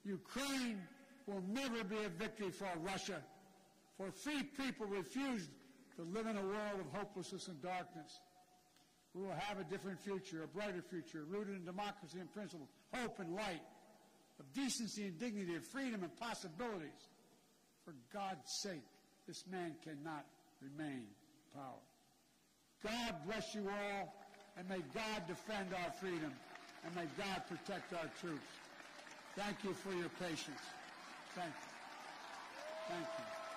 Ukraine will never be a victory for Russia, for free people refuse to live in a world of hopelessness and darkness. We will have a different future, a brighter future, rooted in democracy and principles, hope and light, of decency and dignity, of freedom and possibilities. For God's sake, this man cannot remain in power. God bless you all, and may God defend our freedom, and may God protect our troops. Thank you for your patience. Thank you. Thank you.